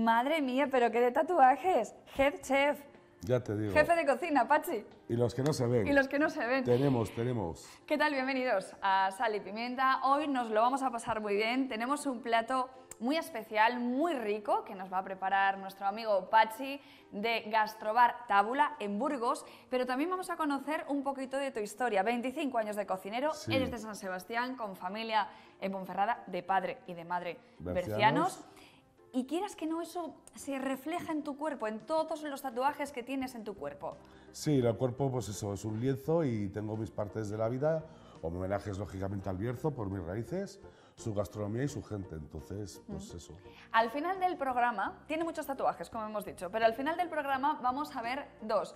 Madre mía, pero qué de tatuajes. Head chef. Ya te digo. Jefe de cocina, Pachi. Y los que no se ven. Y los que no se ven. Tenemos. ¿Qué tal? Bienvenidos a Sal y Pimienta. Hoy nos lo vamos a pasar muy bien. Tenemos un plato muy especial, muy rico, que nos va a preparar nuestro amigo Pachi de Gastrobar Tábula en Burgos, pero también vamos a conocer un poquito de tu historia. 25 años de cocinero, Sí. eres de San Sebastián, con familia en Ponferrada, de padre y de madre Bercianos. bercianos. Y quieras que no, eso se refleja en tu cuerpo, en todos los tatuajes que tienes en tu cuerpo. Sí, el cuerpo, pues eso, es un lienzo y tengo mis partes de la vida, homenajes lógicamente al Bierzo por mis raíces, su gastronomía y su gente, entonces, pues eso. Al final del programa, tiene muchos tatuajes, como hemos dicho, pero al final del programa vamos a ver dos.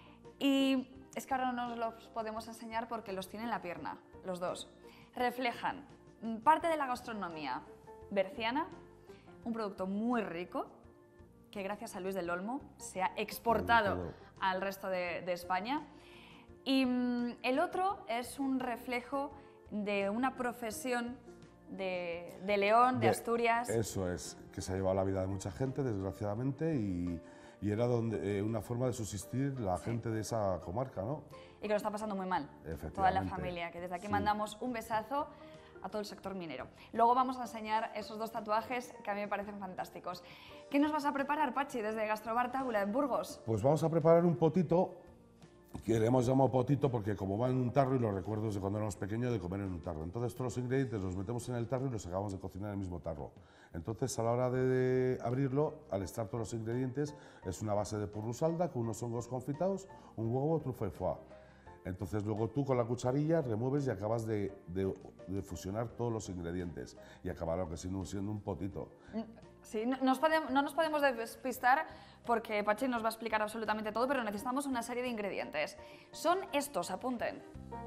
Y es que ahora no nos los podemos enseñar porque los tiene en la pierna, los dos. Reflejan parte de la gastronomía berciana, un producto muy rico, que gracias a Luis del Olmo se ha exportado al resto de España. Y el otro es un reflejo de una profesión de León, de Asturias. Eso es, que se ha llevado la vida de mucha gente, desgraciadamente, y era una forma de subsistir la gente de esa comarca, ¿no? Y que lo está pasando muy mal, Efectivamente. toda la familia, que desde aquí mandamos un besazo a todo el sector minero. Luego vamos a enseñar esos dos tatuajes que a mí me parecen fantásticos. ¿Qué nos vas a preparar, Pachi, desde Gastrobar Tábula en Burgos? Pues vamos a preparar un potito, que le hemos llamado potito porque como va en un tarro y los recuerdos de cuando éramos pequeños de comer en un tarro. Entonces todos los ingredientes los metemos en el tarro y los acabamos de cocinar en el mismo tarro. Entonces a la hora de abrirlo, al extraer todos los ingredientes, es una base de porrusalda con unos hongos confitados, un huevo, trufa y foie. Entonces luego tú con la cucharilla remueves y acabas de fusionar todos los ingredientes y acabará que siendo un potito. Sí, no nos podemos despistar porque Pachi nos va a explicar absolutamente todo, pero necesitamos una serie de ingredientes. Son estos, apunten.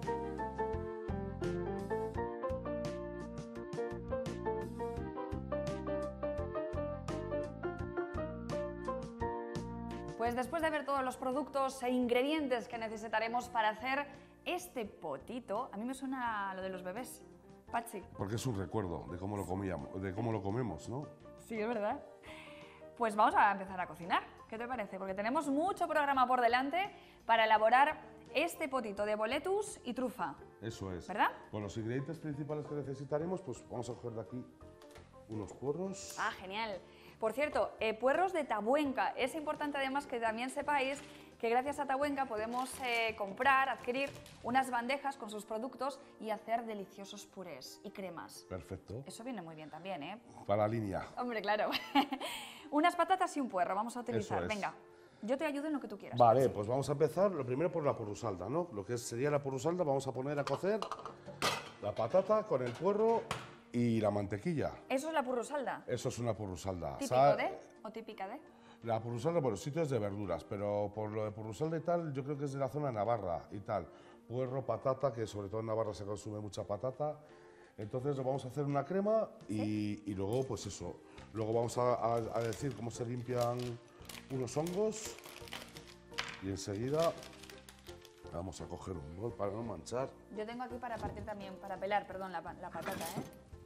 Pues después de ver todos los productos e ingredientes que necesitaremos para hacer este potito, a mí me suena a lo de los bebés, Pachi. Porque es un recuerdo de cómo lo comíamos, de cómo lo comemos, ¿no? Sí, es verdad. Pues vamos a empezar a cocinar, ¿qué te parece? Porque tenemos mucho programa por delante para elaborar este potito de boletus y trufa. Eso es. ¿Verdad? Con los ingredientes principales que necesitaremos, pues vamos a coger de aquí unos puerros. Ah, genial. Por cierto, puerros de Tabuenca. Es importante además que también sepáis que gracias a Tabuenca podemos comprar, adquirir unas bandejas con sus productos y hacer deliciosos purés y cremas. Perfecto. Eso viene muy bien también, ¿eh? Para la línea. Hombre, claro. Unas patatas y un puerro vamos a utilizar. Eso es. Venga, yo te ayudo en lo que tú quieras. Vale, pues vamos a empezar lo primero por la porrusalda, ¿no? Lo que sería la porrusalda, vamos a poner a cocer la patata con el puerro y la mantequilla. ¿Eso es la purrusalda? Eso es una porrusalda. ¿Típico de o típica de? La porrusalda, bueno, sitios de verduras, pero por lo de porrusalda y tal, yo creo que es de la zona de Navarra y tal. Puerro, patata, que sobre todo en Navarra se consume mucha patata. Entonces vamos a hacer una crema y luego, pues eso. Luego vamos a decir cómo se limpian unos hongos y enseguida vamos a coger un bol para no manchar. Yo tengo aquí para partir también, para pelar, perdón, la patata, ¿eh?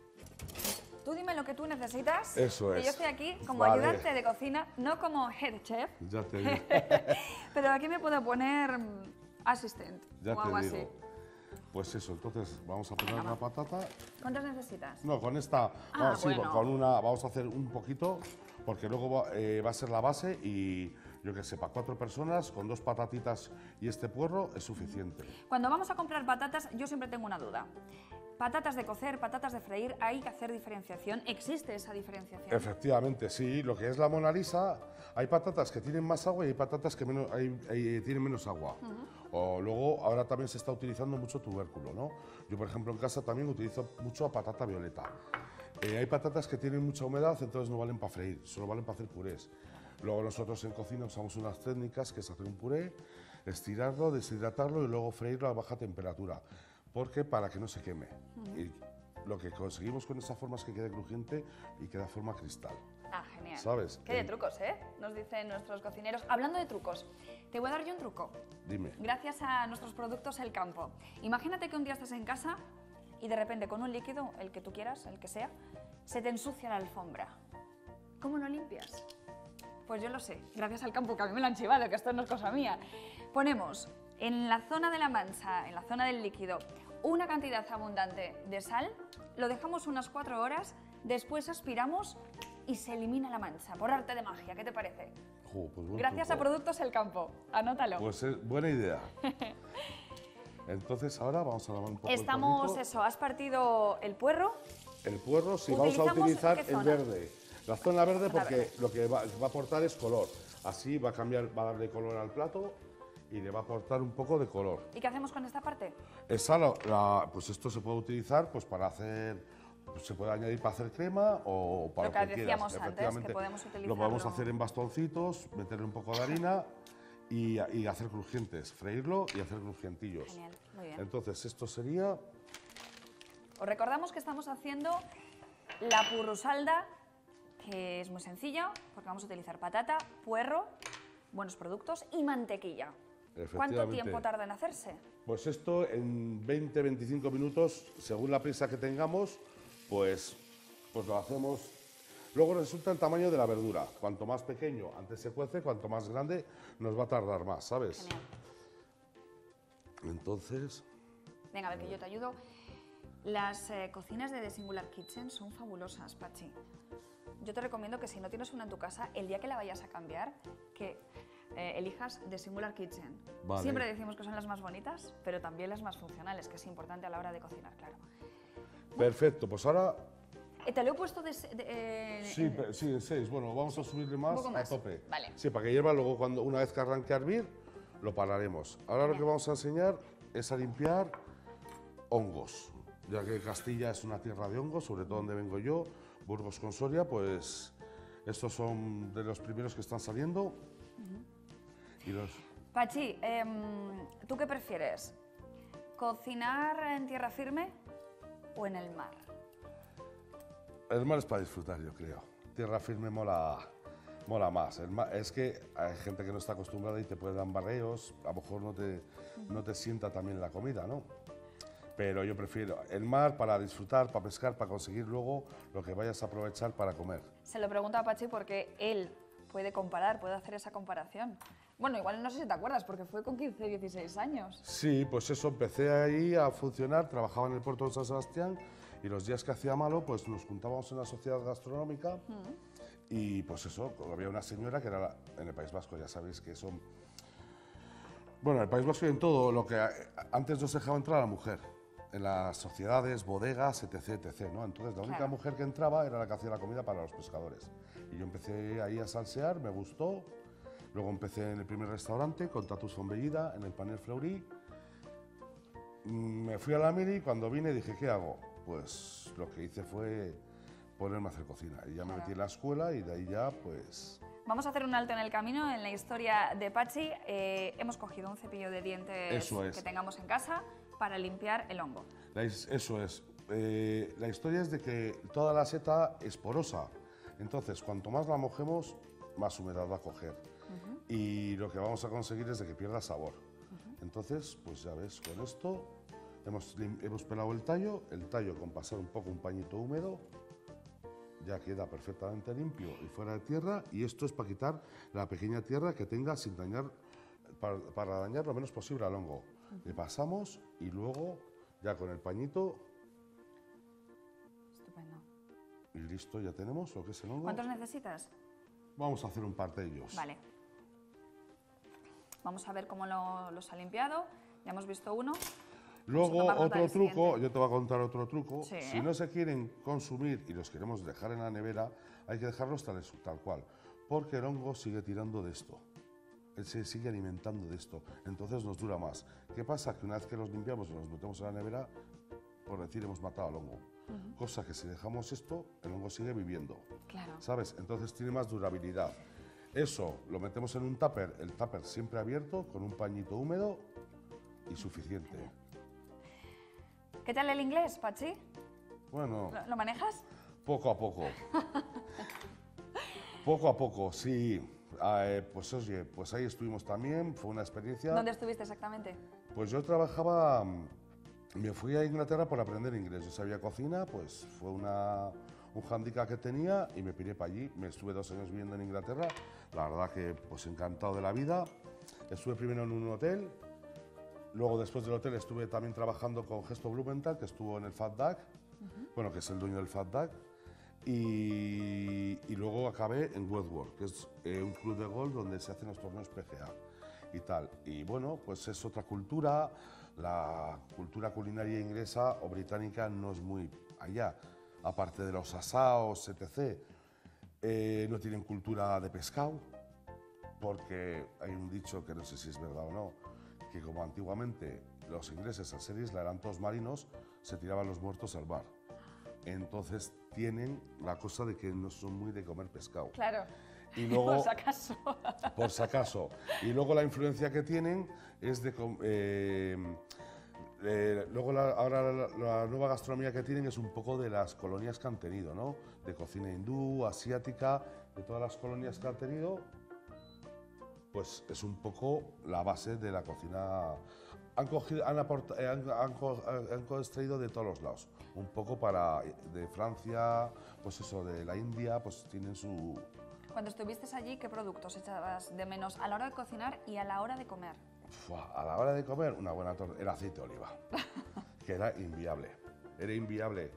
Tú dime lo que tú necesitas. Eso es. Que yo estoy aquí como Vale. ayudante de cocina, no como head chef. Ya te digo. Pero aquí me puedo poner asistente Ya o algo te así. digo. Pues eso, entonces vamos a poner la patata. ¿Cuántas necesitas? No, con esta, Ah, sí, bueno. con una, vamos a hacer un poquito, porque luego va a ser la base y yo que sé, para 4 personas, con 2 patatitas y este puerro es suficiente. Cuando vamos a comprar patatas, yo siempre tengo una duda. Patatas de cocer, patatas de freír, ¿hay que hacer diferenciación? ¿Existe esa diferenciación? Efectivamente, sí, lo que es la Mona Lisa, hay patatas que tienen más agua y hay patatas que tienen menos agua. O luego, ahora también se está utilizando mucho tubérculo, ¿no? Yo, por ejemplo, en casa también utilizo mucho a patata violeta. Hay patatas que tienen mucha humedad, entonces no valen para freír, solo valen para hacer purés. Luego nosotros en cocina usamos unas técnicas que es hacer un puré, estirarlo, deshidratarlo y luego freírlo a baja temperatura, porque para que no se queme. Y lo que conseguimos con esa forma es que quede crujiente y queda forma cristal. Ah, genial. ¿Sabes? Qué de trucos, ¿eh? Nos dicen nuestros cocineros. Hablando de trucos, te voy a dar yo un truco. Dime. Gracias a nuestros productos El Campo. Imagínate que un día estás en casa y de repente con un líquido, el que tú quieras, el que sea, se te ensucia la alfombra. ¿Cómo lo limpias? Pues yo lo sé, gracias al campo, que a mí me lo han chivado, que esto no es cosa mía. Ponemos en la zona de la mancha, en la zona del líquido, una cantidad abundante de sal, lo dejamos unas 4 horas, después aspiramos y se elimina la mancha, por arte de magia. ¿Qué te parece? Jo, pues buen Gracias a truco. Productos El Campo, anótalo. Pues es buena idea. Entonces ahora vamos a lavar un poco Estamos, el puerrito. eso, has partido el puerro. El puerro, sí, vamos a ¿Utilizamos utilizar qué el zona? verde. La zona verde Zona porque verde. lo que va a aportar es color. Así va a cambiar, va a darle color al plato y le va a aportar un poco de color. ¿Y qué hacemos con esta parte? Esa, pues esto se puede utilizar pues para hacer, pues se puede añadir para hacer crema o para Lo que quieras. decíamos antes, que Efectivamente, podemos lo podemos utilizarlo. hacer en bastoncitos, meterle un poco de harina y hacer crujientes, freírlo y hacer crujientillos. Genial, muy bien. Entonces esto sería, Os recordamos que estamos haciendo la purrusalda, que es muy sencilla, porque vamos a utilizar patata, puerro, buenos productos y mantequilla. ¿Cuánto efectivamente. tiempo tarda en hacerse? Pues esto en 20-25 minutos, según la prisa que tengamos, pues lo hacemos. Luego resulta el tamaño de la verdura. Cuanto más pequeño antes se cuece, cuanto más grande nos va a tardar más, ¿sabes? Genial. Entonces, Venga, a ver que yo te ayudo. Las cocinas de The Singular Kitchen son fabulosas, Pachi. Yo te recomiendo que si no tienes una en tu casa, el día que la vayas a cambiar, que elijas The Singular Kitchen. Vale. Siempre decimos que son las más bonitas, pero también las más funcionales, que es importante a la hora de cocinar, claro. perfecto. Pues ahora, Te lo he puesto sí, sí, en 6. Bueno, vamos a subirle más, poco más. a tope. Vale. Sí, para que hierva, luego una vez que arranque a hervir, lo pararemos. Ahora lo que Genial. vamos a enseñar es a limpiar hongos, ya que Castilla es una tierra de hongos, sobre todo donde vengo yo, Burgos con Soria, pues estos son de los primeros que están saliendo. Y los... Pachi, ¿tú qué prefieres? ¿Cocinar en tierra firme o en el mar? El mar es para disfrutar, yo creo. Tierra firme mola más. Es que hay gente que no está acostumbrada y te puede dar barreos, a lo mejor no te sienta también la comida, ¿no? Pero yo prefiero el mar para disfrutar, para pescar, para conseguir luego lo que vayas a aprovechar para comer. Se lo pregunto a Pachi porque él puede comparar, puede hacer esa comparación. Bueno, igual no sé si te acuerdas, porque fue con 15, 16 años. Sí, pues eso, empecé ahí a funcionar, trabajaba en el puerto de San Sebastián y los días que hacía malo, pues nos juntábamos en una sociedad gastronómica y pues eso, había una señora que era en el País Vasco, ya sabéis que son... Bueno, en el País Vasco y en todo, lo que antes no se dejaba entrar a la mujer, en las sociedades, bodegas, etc, etc, ¿no? Entonces la única Claro. mujer que entraba era la que hacía la comida para los pescadores. Y yo empecé ahí a salsear, me gustó. Luego empecé en el primer restaurante con Tatus Fombellida, en el Panel Fleury. Me fui a la mili y cuando vine dije, ¿qué hago? Pues lo que hice fue ponerme a hacer cocina. Y ya me Claro. metí en la escuela y de ahí ya, pues... Vamos a hacer un alto en el camino en la historia de Pachi. Hemos cogido un cepillo de dientes Eso es. que tengamos en casa para limpiar el hongo. Eso es. La historia es de que toda la seta es porosa. Entonces, cuanto más la mojemos, más humedad va a coger. Y lo que vamos a conseguir es de que pierda sabor. Entonces, pues ya ves, con esto hemos pelado el tallo con pasar un poco un pañito húmedo, ya queda perfectamente limpio y fuera de tierra. Y esto es para quitar la pequeña tierra que tenga sin dañar, para dañar lo menos posible al hongo. Le pasamos y luego, ya con el pañito, Estupendo. y listo, ya tenemos lo que es el hongo. ¿Cuántos necesitas? Vamos a hacer un par de ellos. Vale. Vamos a ver cómo los ha limpiado. Ya hemos visto uno. Luego, Vamos a tomar nota otro del truco, siguiente. yo te voy a contar otro truco. Sí. Si no se quieren consumir y los queremos dejar en la nevera, hay que dejarlos tal cual, porque el hongo sigue tirando de esto. Él se sigue alimentando de esto, entonces nos dura más. ¿Qué pasa? Que una vez que los limpiamos y los metemos en la nevera, por decir, hemos matado al hongo. Cosa que si dejamos esto, el hongo sigue viviendo. Claro. ¿Sabes? Entonces tiene más durabilidad. Eso lo metemos en un tupper, el tupper siempre abierto, con un pañito húmedo y suficiente. ¿Qué tal el inglés, Pachi? Bueno, ¿Lo manejas? poco a poco. Poco a poco, sí. Pues oye, pues ahí estuvimos también, fue una experiencia. ¿Dónde estuviste exactamente? Pues yo trabajaba, me fui a Inglaterra por aprender inglés. Yo sabía cocina, pues fue un hándicap que tenía y me piré para allí. Me estuve 2 años viviendo en Inglaterra, la verdad que pues encantado de la vida. Estuve primero en un hotel, luego después del hotel estuve también trabajando con Gesto Blumenthal, que estuvo en el Fat Duck, bueno, que es el dueño del Fat Duck, y luego acabé en Wentworth, que es un club de golf donde se hacen los torneos PGA y tal. Y bueno, pues es otra cultura, la cultura culinaria inglesa o británica no es muy allá, aparte de los asaos, etc. No tienen cultura de pescado, porque hay un dicho que no sé si es verdad o no, que como antiguamente los ingleses al ser isla eran todos marinos, se tiraban los muertos al mar. Entonces tienen la cosa de que no son muy de comer pescado. Claro, Y luego, por si acaso. por si acaso. Y luego la influencia que tienen es de... luego ahora la nueva gastronomía que tienen es un poco de las colonias que han tenido, ¿no? De cocina hindú, asiática, de todas las colonias que han tenido, pues es un poco la base de la cocina. Han extraído de todos los lados, un poco de Francia, pues eso, de la India, pues tienen su... Cuando estuviste allí, ¿qué productos echabas de menos a la hora de cocinar y a la hora de comer? A la hora de comer, una buena torta, el aceite de oliva, que era inviable, era inviable.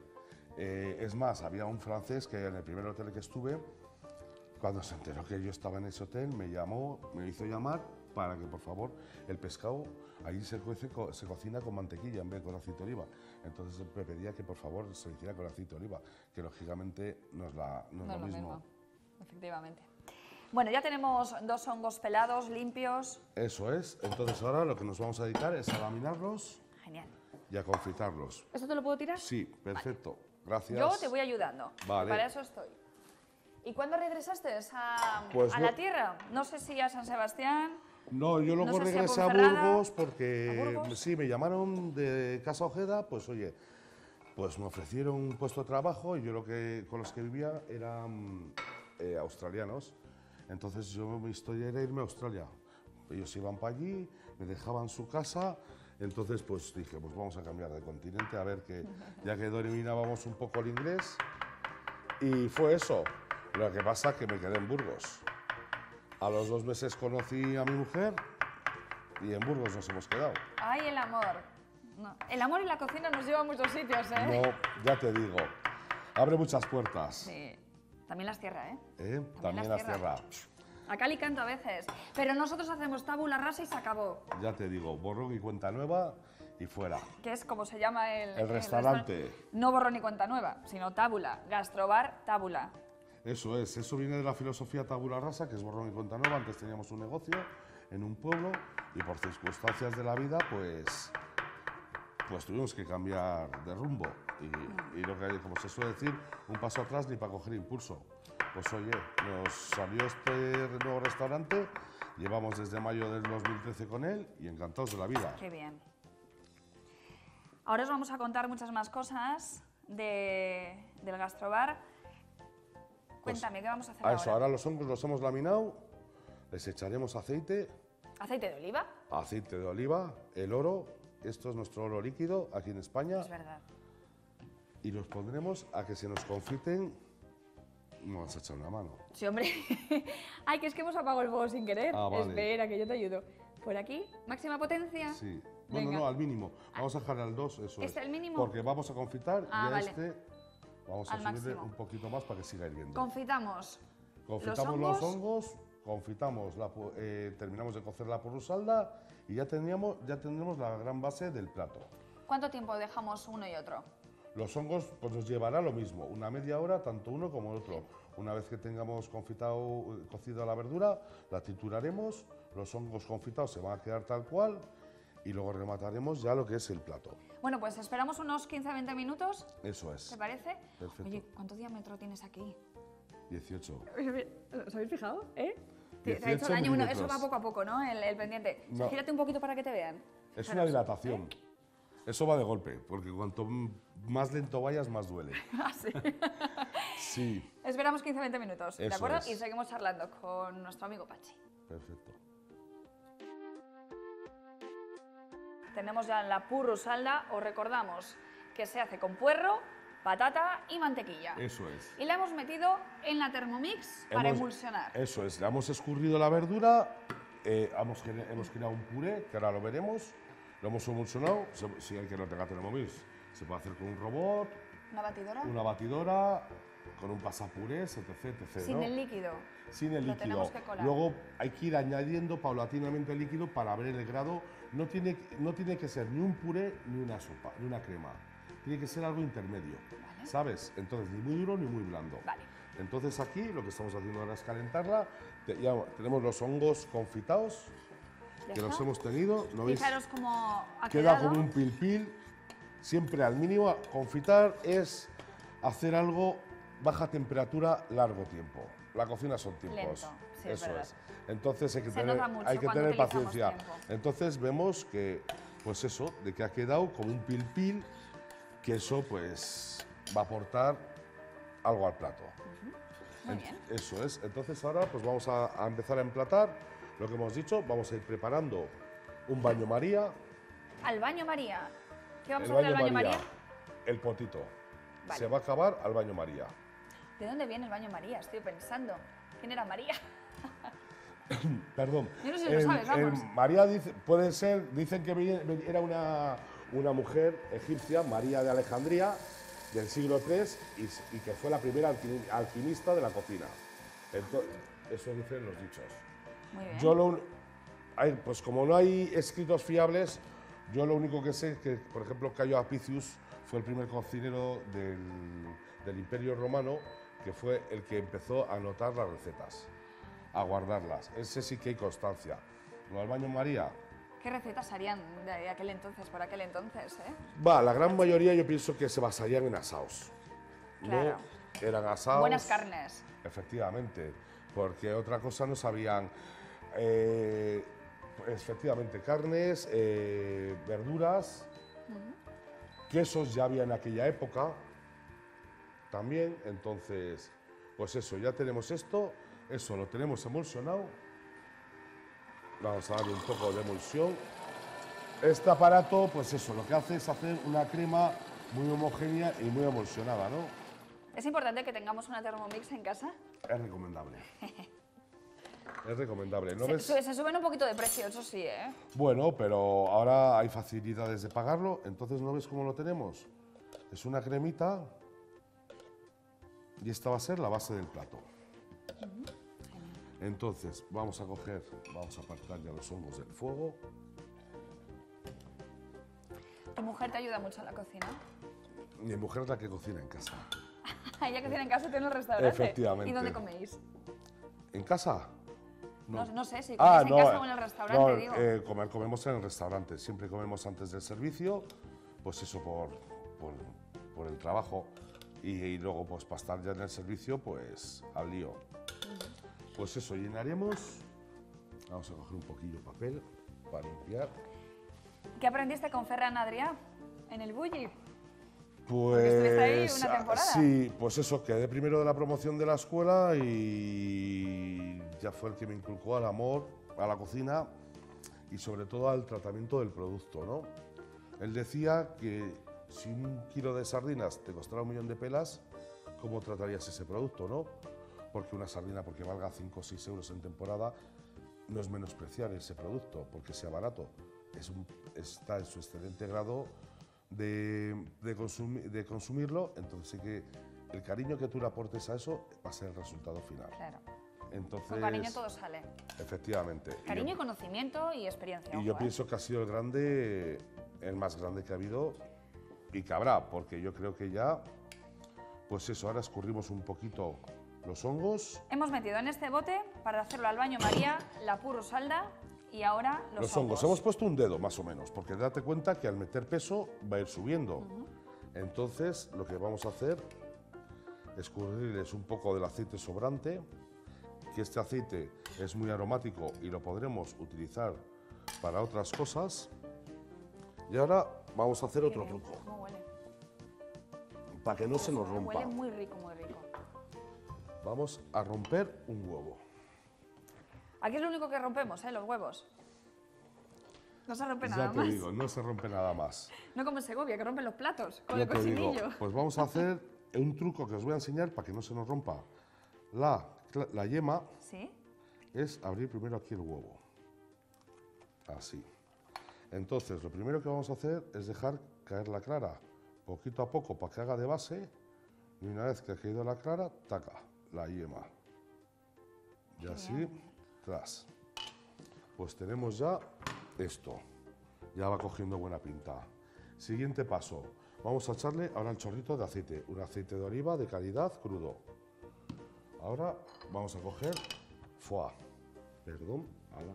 Es más, había un francés que en el primer hotel que estuve, cuando se enteró que yo estaba en ese hotel, me llamó, me hizo llamar para que, por favor, el pescado allí se cocina con mantequilla en vez de con aceite de oliva. Entonces me pedía que, por favor, se lo hiciera con aceite de oliva, que lógicamente no es lo mismo. Efectivamente. Bueno, ya tenemos 2 hongos pelados, limpios. Eso es. Entonces ahora lo que nos vamos a dedicar es a laminarlos. Genial. Y a confitarlos. ¿Esto te lo puedo tirar? Sí, perfecto. Vale. Gracias. Yo te voy ayudando. Vale. Para eso estoy. ¿Y cuándo regresaste a la tierra? No sé si a San Sebastián. No, yo luego no sé regresé si a Burgos porque ¿A Burgos? sí, me llamaron de Casa Ojeda, pues oye, pues me ofrecieron un puesto de trabajo y yo con los que vivía eran australianos. Entonces mi historia era irme a Australia. Ellos iban para allí, me dejaban su casa, entonces pues dije, pues vamos a cambiar de continente, a ver que ya que dominábamos un poco el inglés. Y fue eso. Lo que pasa es que me quedé en Burgos. A los 2 meses conocí a mi mujer y en Burgos nos hemos quedado. ¡Ay, el amor! No. El amor y la cocina nos lleva a muchos sitios, ¿eh? No, ya te digo. Abre muchas puertas. Sí. También las cierra, ¿eh? También las cierra. A cal y canto a veces. Pero nosotros hacemos tabula rasa y se acabó. Ya te digo, borrón y cuenta nueva y fuera. Que es como se llama el restaurante. No borrón y cuenta nueva, sino tábula. Gastrobar, tábula. Eso es, eso viene de la filosofía tabula rasa, que es borrón y cuenta nueva. Antes teníamos un negocio en un pueblo y por circunstancias de la vida, pues tuvimos que cambiar de rumbo. Y lo que, como se suele decir, un paso atrás ni para coger impulso. Pues oye, nos salió este nuevo restaurante, llevamos desde mayo del 2013 con él y encantados de la vida. Qué bien. Ahora os vamos a contar muchas más cosas del gastrobar. Cuéntame, ¿qué vamos a hacer ahora? Ahora los hongos los hemos laminado, les echaremos aceite. ¿Aceite de oliva? Aceite de oliva, el oro, esto es nuestro oro líquido aquí en España. Es verdad. Y los pondremos a que se nos confiten. No vas a echar una mano. Sí, hombre. Ay, que es que hemos apagado el fuego sin querer. Vale. Espera, que yo te ayudo. Por aquí, máxima potencia. Sí. Venga. No, al mínimo. Vamos a dejar al 2, eso ¿Este es. el mínimo? Porque vamos a confitar y a vale. vamos a Al subirle máximo. un poquito más para que siga hirviendo. Confitamos. Confitamos los hongos, confitamos, terminamos de cocer la porrusalda y ya tendremos la gran base del plato. ¿Cuánto tiempo dejamos uno y otro? Los hongos pues nos llevará lo mismo, una media hora, tanto uno como el otro. Una vez que tengamos cocido la verdura, la trituraremos, los hongos confitados se van a quedar tal cual y luego remataremos ya lo que es el plato. Bueno, pues esperamos unos 15-20 minutos. Eso es. ¿Te parece? Perfecto. Oye, ¿cuánto diámetro tienes aquí? 18. ¿Os habéis fijado? ¿Eh? 18 te ha hecho daño uno. Eso milímetros. va poco a poco, ¿no? El pendiente. No. Gírate un poquito para que te vean. Es una dilatación. Eso va de golpe, porque cuanto más lento vayas, más duele. Ah, sí. Sí. Esperamos 15-20 minutos, ¿de Eso acuerdo? es. Y seguimos charlando con nuestro amigo Pachi. Perfecto. Tenemos ya la purrusalda. Os recordamos que se hace con puerro, patata y mantequilla. Eso es. Y la hemos metido en la Thermomix para emulsionar. Eso es, le hemos escurrido la verdura, hemos creado un puré, que ahora lo veremos, lo hemos emulsionado, si el que no tenga Thermomix, se puede hacer con un robot, ¿Una batidora? Con un pasapurés, etc. Sin ¿no? el líquido. Sin el Lo líquido. tenemos que colar. Luego hay que ir añadiendo paulatinamente el líquido para ver el grado. No tiene que ser ni un puré ni una sopa, ni una crema. Tiene que ser algo intermedio, Vale. ¿sabes? Entonces, ni muy duro ni muy blando. Vale. Entonces aquí lo que estamos haciendo ahora es calentarla. Ya tenemos los hongos confitados, ¿Ya que está? los hemos tenido. ¿No veis? Fijaros cómo ha Queda quedado. como un pil, siempre al mínimo. Confitar es hacer algo baja temperatura largo tiempo. La cocina son tiempos. Lento, sí, es Eso verdad. es. Entonces hay que Se nota mucho hay que cuando tener utilizamos paciencia. tiempo. Entonces vemos que, pues eso, de que ha quedado como un pil, que eso pues va a aportar algo al plato. Muy bien. Eso es. Entonces ahora pues vamos a empezar a emplatar. Lo que hemos dicho, vamos a ir preparando un baño María. Al baño María. ¿Qué vamos El a hacer al baño baño María? El potito. Vale. Se va a acabar al baño María. ¿De dónde viene el baño María? Estoy pensando. ¿Quién era María? Perdón. Yo no sé si lo sabes, vamos. María dicen que era una mujer egipcia, María de Alejandría, del siglo III, y que fue la primera alquimista de la cocina. Eso dicen los dichos. Muy bien. Pues como no hay escritos fiables, yo lo único que sé es que, por ejemplo, Cayo Apicius fue el primer cocinero del Imperio Romano, que fue el que empezó a anotar las recetas, a guardarlas. Ese sí que hay constancia. Lo del baño María, ¿Qué recetas harían de aquel entonces, por aquel entonces, la gran mayoría yo pienso que se basarían en asaos. ¿no? Claro. Eran asaos. Buenas carnes. Efectivamente, porque otra cosa no sabían. Efectivamente, carnes, verduras, quesos ya había en aquella época también. Entonces, pues eso, ya tenemos esto, eso lo tenemos emulsionado. Vamos a darle un poco de emulsión. Este aparato, pues eso, lo que hace es hacer una crema muy homogénea y muy emulsionada, ¿no? ¿Es importante que tengamos una Thermomix en casa? Es recomendable. Es recomendable. ¿No ves? Se suben un poquito de precio, eso sí, ¿eh? Bueno, pero ahora hay facilidades de pagarlo, entonces ¿no ves cómo lo tenemos? Es una cremita y esta va a ser la base del plato. Entonces vamos a apartar ya los hongos del fuego. ¿Tu mujer te ayuda mucho en la cocina? Mi mujer es la que cocina en casa. Ella cocina en casa y tiene un restaurante. Efectivamente. ¿Y dónde coméis? ¿En casa? No sé si coméis en casa o en el restaurante, no, digo. Comemos en el restaurante. Siempre comemos antes del servicio, pues eso por el trabajo. Y luego, pues para estar ya en el servicio, pues al lío. Pues eso, llenaremos. Vamos a coger un poquillo de papel para limpiar. ¿Qué aprendiste con Ferran Adrià en el Bulli? Pues estuviste ahí una temporada. sí, pues eso, quedé primero de la promoción de la escuela y ya fue el que me inculcó al amor a la cocina y sobre todo al tratamiento del producto, ¿no? Él decía que si un kilo de sardinas te costara 1.000.000 de pelas, ¿cómo tratarías ese producto, no? Porque una sardina, porque valga 5 o 6 euros en temporada, no es menospreciar ese producto porque sea barato. Está en su excelente grado de consumirlo, entonces sí que el cariño que tú le aportes a eso va a ser el resultado final. Claro. Entonces, Con cariño todo sale. efectivamente. Cariño, conocimiento y experiencia. Y yo ojo, pienso que ha sido el más grande que ha habido y que habrá, porque yo creo que ya, pues eso, ahora escurrimos un poquito los hongos. Hemos metido en este bote, para hacerlo al baño María, la puro salda y ahora los hongos. Hemos puesto un dedo más o menos, porque date cuenta que al meter peso va a ir subiendo. Entonces, lo que vamos a hacer es escurrirles un poco del aceite sobrante, que este aceite es muy aromático y lo podremos utilizar para otras cosas. Y ahora vamos a hacer otro truco, ¿Cómo huele? para que no se nos rompa. Huele muy rico, muy rico. Vamos a romper un huevo. Aquí es lo único que rompemos, ¿eh? Los huevos. No se rompe Ya nada te más. digo, no se rompe nada más. No como en Segovia, que rompen los platos con Ya el te digo, cochinillo. pues vamos a hacer un truco que os voy a enseñar para que no se nos rompa la yema. ¿Sí? Es abrir primero aquí el huevo. Así. Entonces, lo primero que vamos a hacer es dejar caer la clara poquito a poco para que haga de base. Y una vez que ha caído la clara, taca la yema. Y así, tras. Pues tenemos ya esto. Ya va cogiendo buena pinta. Siguiente paso. Vamos a echarle ahora el chorrito de aceite. Un aceite de oliva de calidad crudo. Ahora vamos a coger foie. Perdón. Ahora.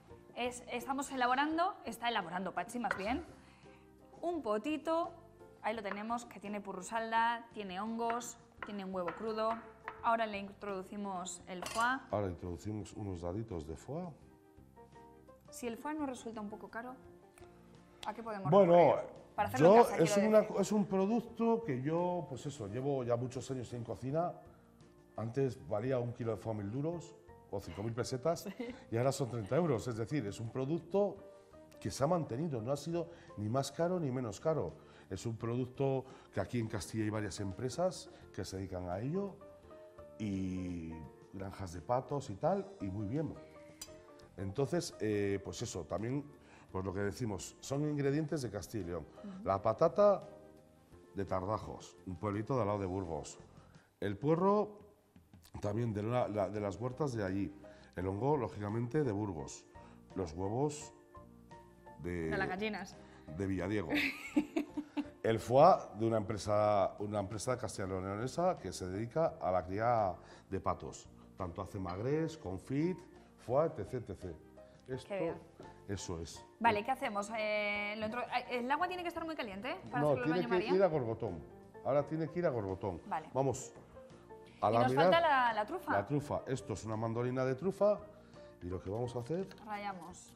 Está elaborando Patxi más bien, un potito, ahí lo tenemos, que tiene purrusalda, tiene hongos, tiene un huevo crudo. Ahora le introducimos el foie. Ahora introducimos unos daditos de foie. Si el foie nos resulta un poco caro, ¿a qué podemos Bueno, recurrir? Para hacerlo en casa, quiero decir. es un producto que yo, pues eso, llevo ya muchos años en cocina. Antes valía 1 kilo de foie 1.000 duros o 5.000 pesetas y ahora son 30 euros. Es decir, es un producto que se ha mantenido, no ha sido ni más caro ni menos caro. Es un producto que aquí en Castilla hay varias empresas que se dedican a ello y granjas de patos y tal, y muy bien. Entonces, pues eso, también, pues lo que decimos, son ingredientes de Castilla y León. La patata de Tardajos, un pueblito de al lado de Burgos. El puerro también de las huertas de allí. El hongo, lógicamente, de Burgos. Los huevos De las gallinas. de Villadiego. El foie de una empresa castellano-leonesa que se dedica a la cría de patos. Tanto hace magrés, confit, foie, etc, etc. Esto, bien. eso es. Vale, ¿qué hacemos? ¿El agua tiene que estar muy caliente para No, hacerlo el tiene baño que María? ir a Gorbotón. Ahora tiene que ir a Gorbotón. Vale. Vamos a Y nos laminar falta la trufa. la trufa. Esto es una mandolina de trufa y lo que vamos a hacer, Rayamos.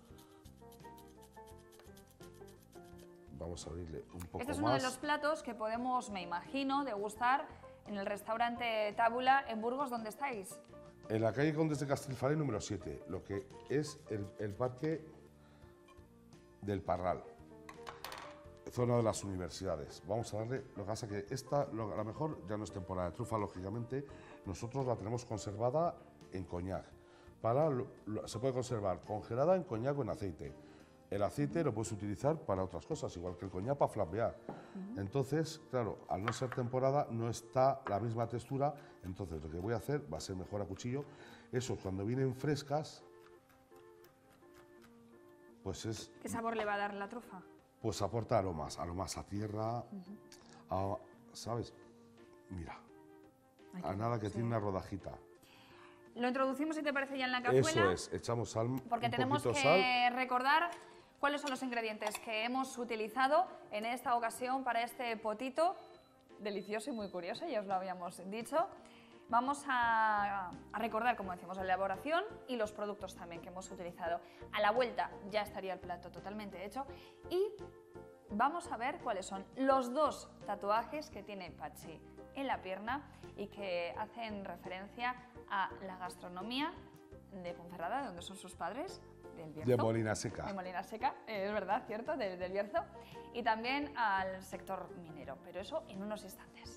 vamos a abrirle un poco Este es uno más. de los platos que podemos, me imagino, degustar en el restaurante Tábula en Burgos, ¿dónde estáis? En la calle Condes de Castelfare número 7, lo que es el parque del Parral, zona de las universidades. Vamos a darle, lo que pasa que esta, a lo mejor ya no es temporada de trufa, lógicamente, nosotros la tenemos conservada en coñac. Se puede conservar congelada en coñac o en aceite. El aceite lo puedes utilizar para otras cosas, igual que el coñac para flambear. Entonces, claro, al no ser temporada no está la misma textura, entonces lo que voy a hacer va a ser mejor a cuchillo. Eso, cuando vienen frescas, pues es... ¿Qué sabor le va a dar la trufa? Pues aporta aromas a tierra, ¿sabes? Mira, a nada que tiene una rodajita. Lo introducimos, si te parece, ya en la cazuela. Eso es, echamos sal, Porque un tenemos poquito que sal. recordar cuáles son los ingredientes que hemos utilizado en esta ocasión para este potito delicioso y muy curioso, ya os lo habíamos dicho. Vamos a recordar, como decimos, la elaboración y los productos también que hemos utilizado. A la vuelta ya estaría el plato totalmente hecho y vamos a ver cuáles son los 2 tatuajes que tiene Patxi en la pierna y que hacen referencia a la gastronomía de Ponferrada, de donde son sus padres, del Bierzo. De Molina Seca. De Molina Seca, es verdad, cierto, del Bierzo. Y también al sector minero, pero eso en unos instantes.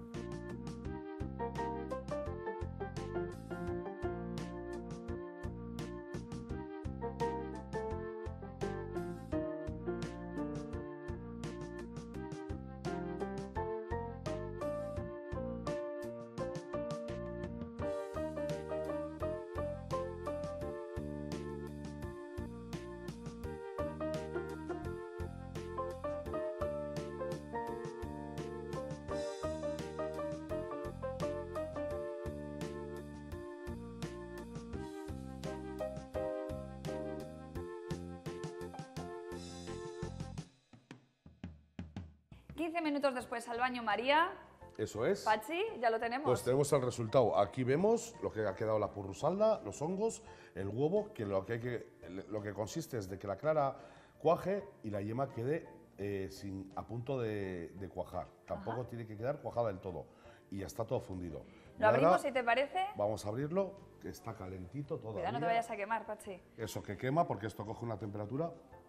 ...15 minutos después al baño María. Eso es. Patxi, ya lo tenemos. Pues tenemos el resultado. Aquí vemos lo que ha quedado la purrusalda, los hongos, el huevo, que lo que consiste es de que la clara cuaje y la yema quede a punto de cuajar. Tampoco tiene que quedar cuajada del todo. Y ya está todo fundido. Lo abrimos, si te parece. Vamos a abrirlo, que está calentito todavía. Cuidado, no te vayas a quemar, Patxi. Eso que quema, porque esto coge una temperatura.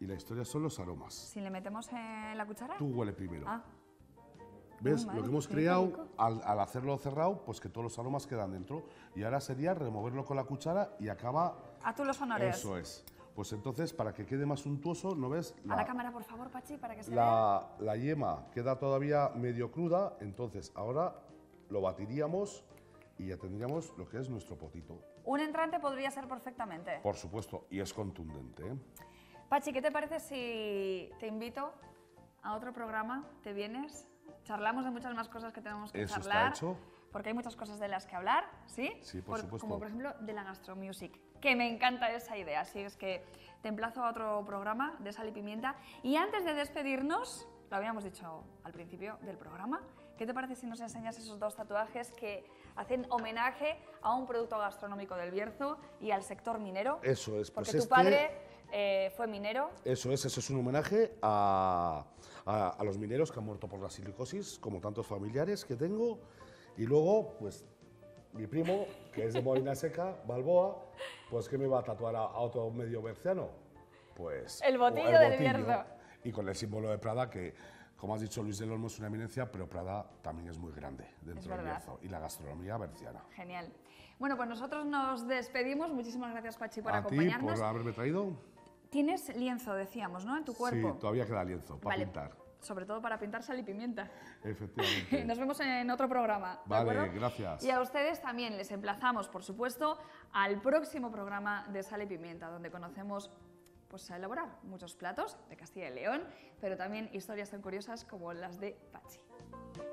Y la historia son los aromas. Si le metemos en la cuchara. Tú huele primero. Ah, ¿Ves? madre, Lo que hemos qué creado rico. al hacerlo cerrado, pues que todos los aromas quedan dentro. Y ahora sería removerlo con la cuchara y acaba... a tú los honores. Eso es. Pues entonces, para que quede más untuoso, ¿no ves? A la cámara, por favor, Pachi, para que se vea. La yema queda todavía medio cruda, entonces ahora lo batiríamos y ya tendríamos lo que es nuestro potito. Un entrante podría ser perfectamente. Por supuesto, y es contundente, ¿eh? Pachi, ¿qué te parece si te invito a otro programa? ¿Te vienes? Charlamos de muchas más cosas que tenemos que Eso está charlar. hecho. Porque hay muchas cosas de las que hablar, ¿sí? Sí, por supuesto. Como por ejemplo de la gastromusic, que me encanta esa idea. Así es que te emplazo a otro programa de Sal y Pimienta. Y antes de despedirnos, lo habíamos dicho al principio del programa, ¿qué te parece si nos enseñas esos 2 tatuajes que hacen homenaje a un producto gastronómico del Bierzo y al sector minero? Eso es, pues Porque tu padre fue minero. Eso es un homenaje a los mineros que han muerto por la silicosis, como tantos familiares que tengo. Y luego, pues, mi primo, que es de Molina Seca, Balboa, pues, ¿qué me va a tatuar a otro medio berciano? Pues... El botillo del Bierzo. Y con el símbolo de Prada, que, como has dicho, Luis del Olmo es una eminencia, pero Prada también es muy grande dentro del Bierzo. Y la gastronomía berciana. Genial. Bueno, pues nosotros nos despedimos. Muchísimas gracias, Pachi, por A ti, acompañarnos. por haberme traído. Tienes lienzo, decíamos, ¿no? En tu cuerpo. Sí, todavía queda lienzo para Vale, pintar. sobre todo para pintar sal y pimienta. Efectivamente. Nos vemos en otro programa. ¿de Vale, acuerdo? gracias. Y a ustedes también les emplazamos, por supuesto, al próximo programa de Sal y Pimienta, donde conocemos pues, a elaborar muchos platos de Castilla y León, pero también historias tan curiosas como las de Pachi.